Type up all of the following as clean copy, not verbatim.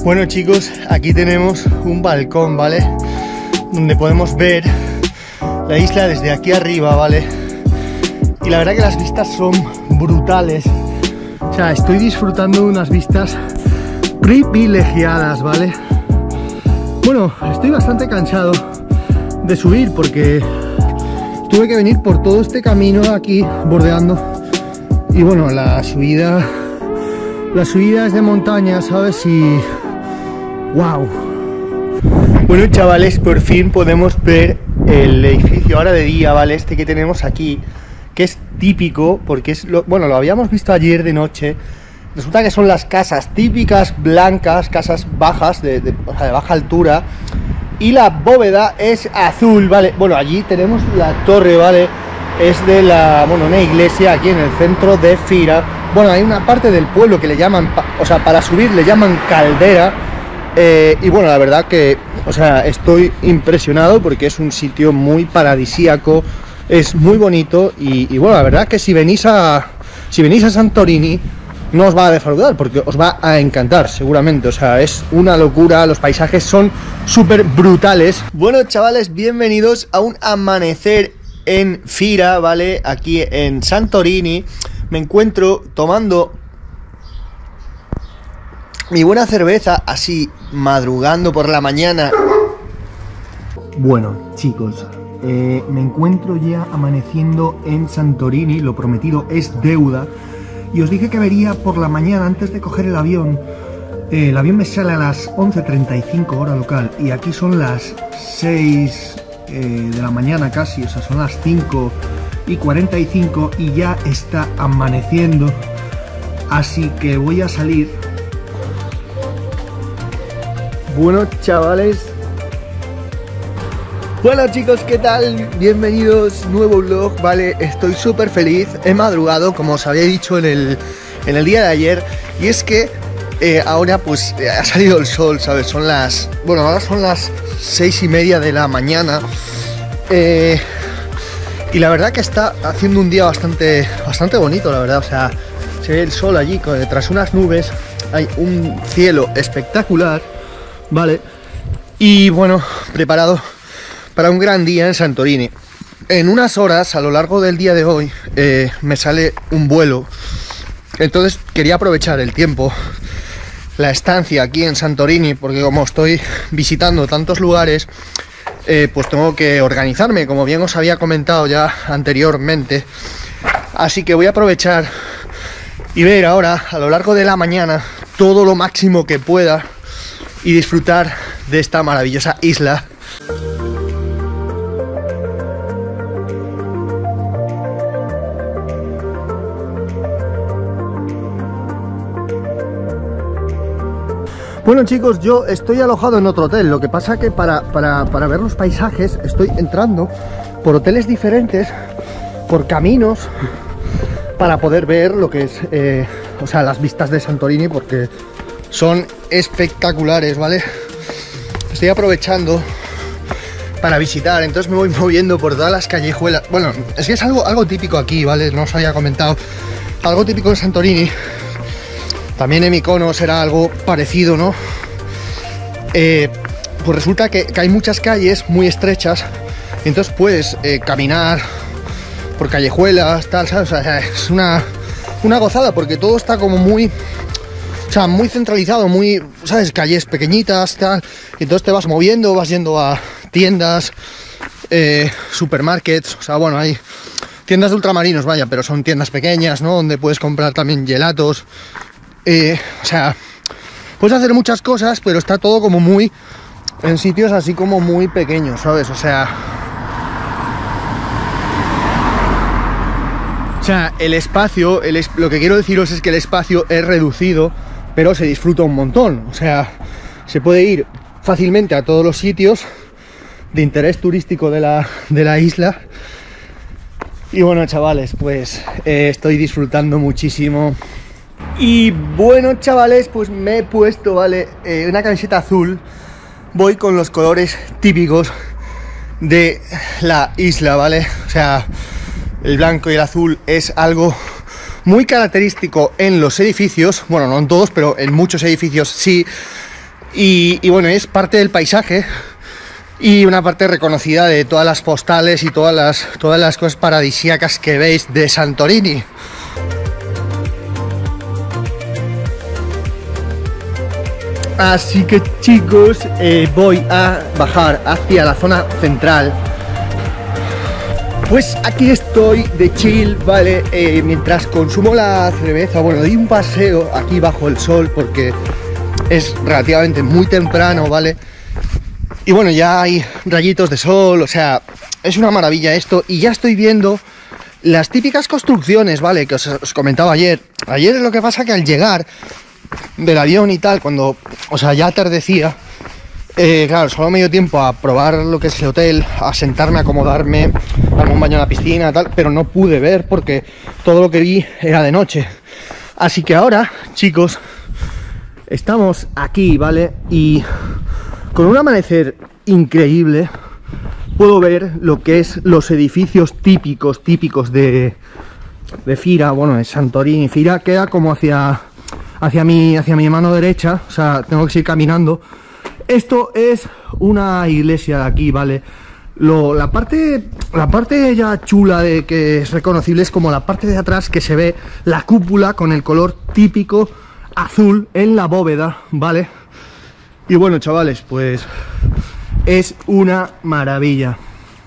Bueno chicos, aquí tenemos un balcón, ¿vale? Donde podemos ver la isla desde aquí arriba, ¿vale? Y la verdad que las vistas son brutales. O sea, estoy disfrutando de unas vistas privilegiadas, ¿vale? Bueno, estoy bastante cansado de subir porque tuve que venir por todo este camino aquí bordeando. Y bueno, la subida es de montaña, ¿sabes? Y ¡wow! Bueno chavales, por fin podemos ver el edificio ahora de día, ¿vale? Este que tenemos aquí, que es típico, porque es bueno, lo habíamos visto ayer de noche. Resulta que son las casas típicas blancas, casas bajas, o sea, de baja altura. Y la bóveda es azul, ¿vale? Bueno, allí tenemos la torre, ¿vale? Es de una iglesia aquí en el centro de Fira. Bueno, hay una parte del pueblo que le llaman, o sea, para subir le llaman Caldera. Y bueno, la verdad que, o sea, estoy impresionado porque es un sitio muy paradisíaco, es muy bonito y bueno, la verdad que si venís a Santorini no os va a defraudar porque os va a encantar seguramente. O sea, es una locura, los paisajes son súper brutales. Bueno chavales, bienvenidos a un amanecer en Fira, ¿vale? Aquí en Santorini. Me encuentro tomando mi buena cerveza, así madrugando por la mañana. Bueno chicos, me encuentro ya amaneciendo en Santorini, lo prometido es deuda. Y os dije que vería por la mañana antes de coger el avión. El avión me sale a las 11:35 hora local y aquí son las 6 de la mañana casi, o sea, son las 5:45 y ya está amaneciendo. Así que voy a salir. Bueno chavales, bueno chicos, ¿qué tal? Bienvenidos, nuevo vlog, ¿vale? Estoy súper feliz, he madrugado, como os había dicho en el día de ayer. Y es que ahora pues ha salido el sol, ¿sabes? Son las, bueno, ahora son las 6:30 de la mañana. Y la verdad que está haciendo un día bastante bonito, la verdad. O sea, se ve el sol allí, tras unas nubes, hay un cielo espectacular, ¿vale? Y bueno, preparado para un gran día en Santorini. En unas horas, a lo largo del día de hoy, me sale un vuelo. Entonces quería aprovechar el tiempo, la estancia aquí en Santorini, porque como estoy visitando tantos lugares, pues tengo que organizarme, como bien os había comentado ya anteriormente. Así que voy a aprovechar y ver ahora, a lo largo de la mañana, todo lo máximo que pueda y disfrutar de esta maravillosa isla. Bueno chicos, yo estoy alojado en otro hotel. Lo que pasa que para ver los paisajes estoy entrando por hoteles diferentes, por caminos, para poder ver lo que es, o sea, las vistas de Santorini, porque son espectaculares, ¿vale? Estoy aprovechando para visitar, entonces me voy moviendo por todas las callejuelas. Bueno, es que es algo típico aquí, ¿vale? No os había comentado. Algo típico de Santorini. También en Mykonos era algo parecido, ¿no? Pues resulta que hay muchas calles muy estrechas, y entonces puedes caminar por callejuelas, tal, ¿sabes? O sea, es una gozada porque todo está como muy, o sea, muy centralizado, muy, ¿sabes? Calles pequeñitas, tal, y entonces te vas moviendo, vas yendo a tiendas, supermarkets, o sea, bueno, hay tiendas de ultramarinos, vaya, pero son tiendas pequeñas, ¿no? Donde puedes comprar también gelatos. O sea, puedes hacer muchas cosas, pero está todo como muy en sitios así como muy pequeños, ¿sabes? O sea, el espacio, lo que quiero deciros es que el espacio es reducido, pero se disfruta un montón. O sea, se puede ir fácilmente a todos los sitios de interés turístico de la isla. Y bueno, chavales, pues estoy disfrutando muchísimo. Y bueno chavales, pues me he puesto, ¿vale? Una camiseta azul. Voy con los colores típicos de la isla, ¿vale? O sea, el blanco y el azul es algo muy característico en los edificios. Bueno, no en todos, pero en muchos edificios sí. y bueno, es parte del paisaje y una parte reconocida de todas las postales y todas las cosas paradisíacas que veis de Santorini. Así que chicos, voy a bajar hacia la zona central. Pues aquí estoy de chill, ¿vale? Mientras consumo la cerveza, bueno, doy un paseo aquí bajo el sol porque es relativamente muy temprano, ¿vale? Y bueno, ya hay rayitos de sol, o sea, es una maravilla esto. Y ya estoy viendo las típicas construcciones, ¿vale? Que os comentaba ayer. Ayer es lo que pasa que al llegar del avión y tal, cuando, o sea, ya atardecía, claro, solo me dio tiempo a probar lo que es el hotel, a sentarme, a acomodarme, darme un baño en la piscina, tal, pero no pude ver porque todo lo que vi era de noche. Así que ahora, chicos, estamos aquí, ¿vale? Y con un amanecer increíble puedo ver lo que es los edificios típicos de Fira, bueno, de Santorini. Fira queda como hacia mi mano derecha, o sea, tengo que seguir caminando. Esto es una iglesia de aquí, ¿vale? La parte ya chula de que es reconocible es como la parte de atrás, que se ve la cúpula con el color típico azul en la bóveda, ¿vale? Y bueno, chavales, pues es una maravilla.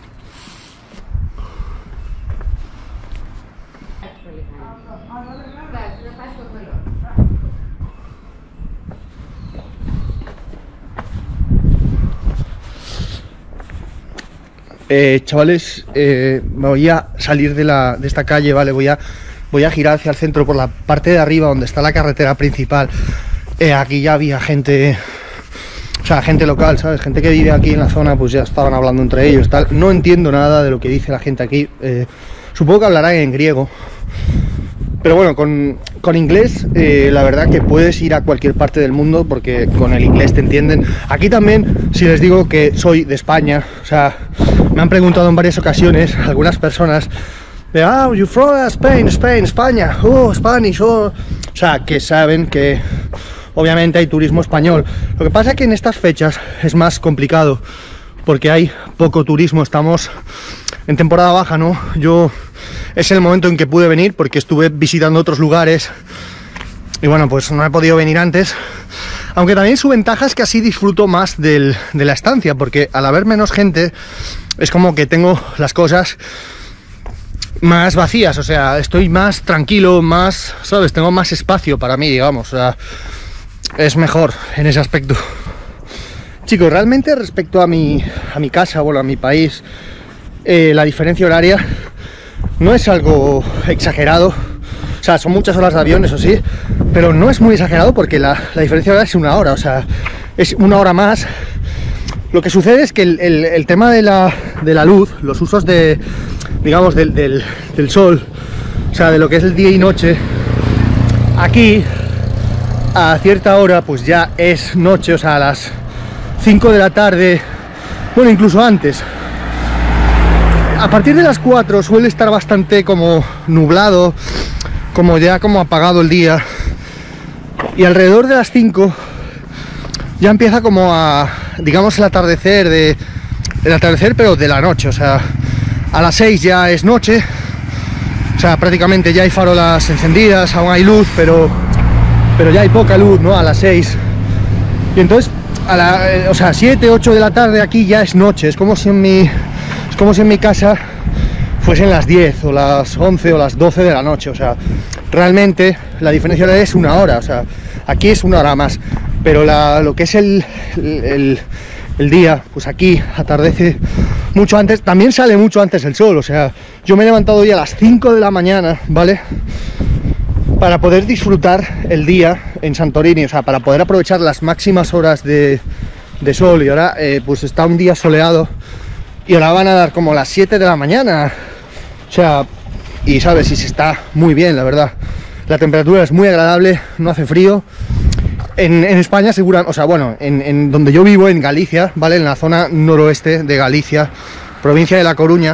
Chavales, me voy a salir de esta calle, ¿vale? Voy a girar hacia el centro por la parte de arriba donde está la carretera principal. Aquí ya había gente, o sea, gente local, ¿sabes? Gente que vive aquí en la zona, pues ya estaban hablando entre ellos, tal. No entiendo nada de lo que dice la gente aquí. Supongo que hablarán en griego. Pero bueno, con inglés, la verdad que puedes ir a cualquier parte del mundo porque con el inglés te entienden. Aquí también, si les digo que soy de España, o sea, me han preguntado en varias ocasiones algunas personas de, you from Spain, España, oh, Spanish, oh. O sea, que saben que obviamente hay turismo español. Lo que pasa es que en estas fechas es más complicado porque hay poco turismo, estamos en temporada baja, ¿no? Es el momento en que pude venir porque estuve visitando otros lugares y bueno, pues no he podido venir antes, aunque también su ventaja es que así disfruto más de la estancia, porque al haber menos gente es como que tengo las cosas más vacías, o sea, estoy más tranquilo, más, ¿sabes? Tengo más espacio para mí, digamos, o sea, es mejor en ese aspecto. Chicos, realmente respecto a mi casa, bueno, a mi país, la diferencia horaria no es algo exagerado, o sea, son muchas horas de avión, eso sí, pero no es muy exagerado porque la diferencia horaria es una hora, o sea, es una hora más. Lo que sucede es que el tema de la luz, los usos digamos, del sol, o sea, de lo que es el día y noche, aquí a cierta hora pues ya es noche, o sea, a las 5 de la tarde, bueno, incluso antes. A partir de las 4 suele estar bastante como nublado, como apagado el día, y alrededor de las 5 ya empieza como a, digamos, el atardecer pero de la noche, o sea, a las 6 ya es noche, o sea, prácticamente ya hay farolas encendidas, aún hay luz, pero ya hay poca luz, ¿no? A las 6, y entonces o sea, 7, 8 de la tarde aquí ya es noche, es como si en mi casa fuesen las 10 o las 11 o las 12 de la noche, o sea, realmente la diferencia horaria es una hora, o sea, aquí es una hora más, pero lo que es el día, pues aquí atardece mucho antes, también sale mucho antes el sol, o sea, yo me he levantado hoy a las 5 de la mañana, ¿vale? Para poder disfrutar el día en Santorini, o sea, para poder aprovechar las máximas horas de sol, y ahora pues está un día soleado y ahora van a dar como las 7 de la mañana, o sea, y sabes, y se está muy bien, la verdad, la temperatura es muy agradable, no hace frío. En España segura, o sea, bueno, en donde yo vivo, en Galicia, ¿vale? En la zona noroeste de Galicia, provincia de La Coruña,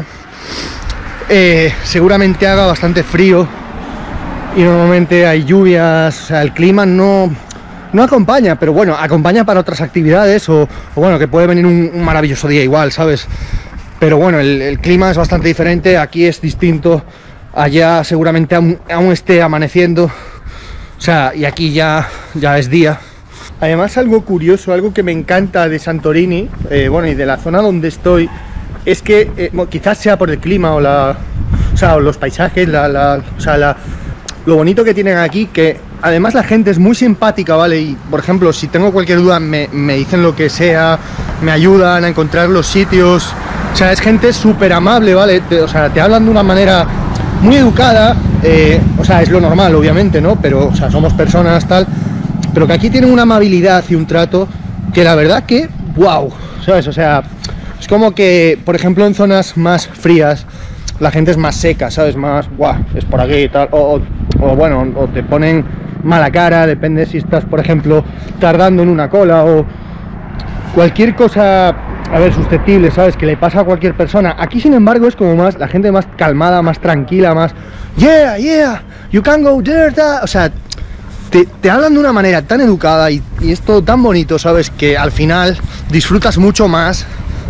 seguramente haga bastante frío y normalmente hay lluvias, o sea, el clima no no acompaña, pero bueno, acompaña para otras actividades o bueno, que puede venir un maravilloso día igual, ¿sabes? Pero bueno, el clima es bastante diferente, aquí es distinto, allá seguramente aún esté amaneciendo, o sea, y aquí ya es día. Además, algo curioso, algo que me encanta de Santorini, bueno, y de la zona donde estoy, es que bueno, quizás sea por el clima o o los paisajes, lo bonito que tienen aquí, que además la gente es muy simpática, ¿vale? Y por ejemplo, si tengo cualquier duda me dicen lo que sea, me ayudan a encontrar los sitios, o sea, es gente súper amable, ¿vale? O sea, te hablan de una manera muy educada, o sea, es lo normal, obviamente, ¿no? Pero, o sea, somos personas, tal, pero que aquí tienen una amabilidad y un trato que la verdad que, wow, ¿sabes? O sea, es como que, por ejemplo, en zonas más frías, la gente es más seca, ¿sabes? Más, guau, es por aquí y tal, o bueno, o te ponen mala cara, depende si estás, por ejemplo, tardando en una cola o cualquier cosa, a ver, susceptible, ¿sabes? Que le pasa a cualquier persona. Aquí, sin embargo, es como más, la gente más calmada, más tranquila, más, yeah, you can go there, that. O sea, te hablan de una manera tan educada y es todo tan bonito, ¿sabes? Que al final disfrutas mucho más.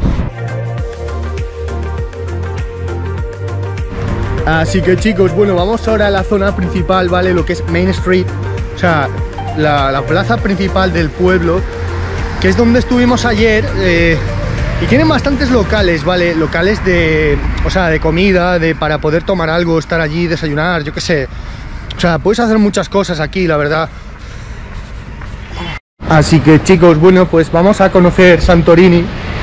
Así que chicos, bueno, vamos ahora a la zona principal, ¿vale? Lo que es Main Street, o sea, la plaza principal del pueblo, que es donde estuvimos ayer, y tienen bastantes locales, ¿vale? Locales de, o sea, de comida, para poder tomar algo, estar allí, desayunar, yo qué sé. O sea, puedes hacer muchas cosas aquí, la verdad. Así que chicos, bueno, pues vamos a conocer Santorini.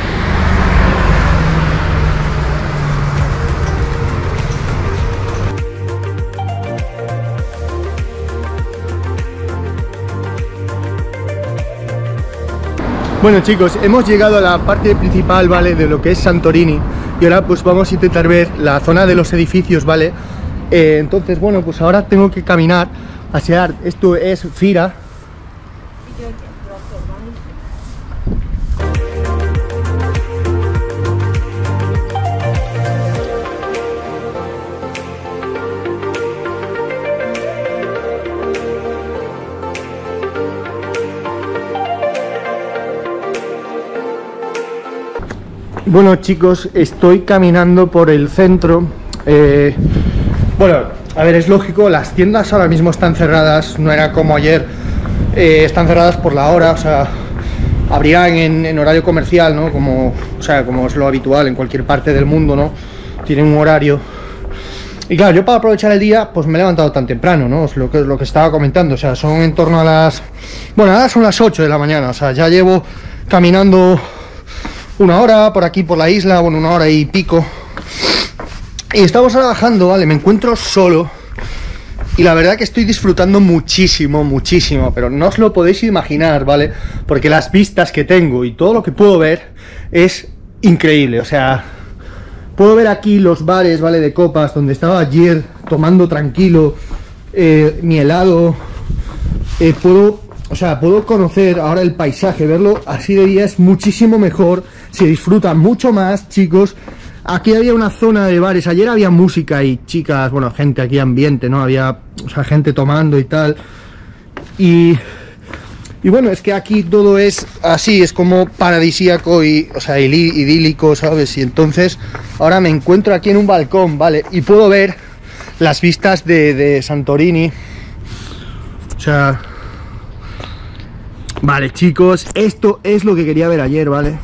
Bueno chicos, hemos llegado a la parte principal, ¿vale? De lo que es Santorini. Y ahora pues vamos a intentar ver la zona de los edificios, ¿vale? Entonces, bueno, pues ahora tengo que caminar hacia... Esto es Fira. Bueno chicos, estoy caminando por el centro. Bueno, a ver, es lógico, las tiendas ahora mismo están cerradas, no era como ayer, están cerradas por la hora, o sea, abrirán en horario comercial, ¿no? Como, o sea, como es lo habitual en cualquier parte del mundo, ¿no? Tienen un horario. Y claro, yo para aprovechar el día, pues me he levantado tan temprano, ¿no? Es lo que estaba comentando, o sea, son en torno a las... Bueno, ahora son las 8 de la mañana, o sea, ya llevo caminando una hora por aquí, por la isla, bueno, una hora y pico. Y estamos ahora bajando, ¿vale? Me encuentro solo. Y la verdad que estoy disfrutando muchísimo, muchísimo. Pero no os lo podéis imaginar, ¿vale? Porque las vistas que tengo y todo lo que puedo ver es increíble. O sea, puedo ver aquí los bares, ¿vale? De copas, donde estaba ayer tomando tranquilo mi helado. Puedo conocer ahora el paisaje, verlo así de día es muchísimo mejor, se disfruta mucho más, chicos. Aquí había una zona de bares, ayer había música y chicas, bueno, gente aquí, ambiente, ¿no? Había, o sea, gente tomando y tal. Y bueno, es que aquí todo es así, es como paradisíaco y, o sea, idílico, ¿sabes? Y entonces ahora me encuentro aquí en un balcón, ¿vale? Y puedo ver las vistas de Santorini. O sea... Vale, chicos, esto es lo que quería ver ayer, ¿vale?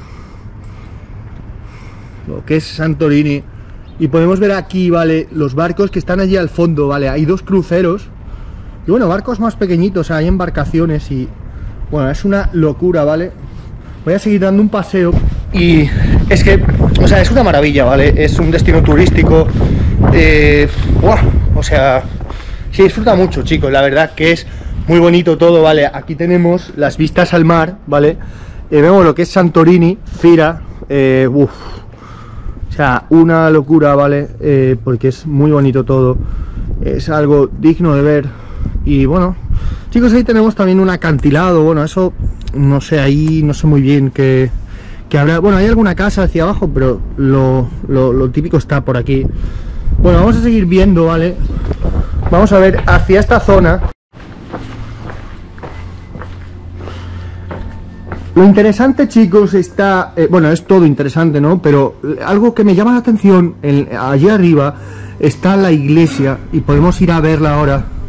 Lo que es Santorini. Y podemos ver aquí, ¿vale? Los barcos que están allí al fondo, ¿vale? Hay dos cruceros. Y bueno, barcos más pequeñitos, o sea, hay embarcaciones y... Bueno, es una locura, ¿vale? Voy a seguir dando un paseo. Y es que, o sea, es una maravilla, ¿vale? Es un destino turístico. ¡Buah! O sea, se disfruta mucho, chicos. La verdad que es... muy bonito todo, ¿vale? Aquí tenemos las vistas al mar, ¿vale? Vemos lo que es Santorini, Fira, o sea, una locura, ¿vale? Porque es muy bonito todo, es algo digno de ver. Y bueno, chicos, ahí tenemos también un acantilado, bueno, eso, no sé, ahí no sé muy bien qué habrá. Bueno, hay alguna casa hacia abajo, pero lo típico está por aquí. Bueno, vamos a seguir viendo, ¿vale? Vamos a ver hacia esta zona. Lo interesante, chicos, está... bueno, es todo interesante, ¿no? Pero algo que me llama la atención, allí arriba está la iglesia y podemos ir a verla ahora.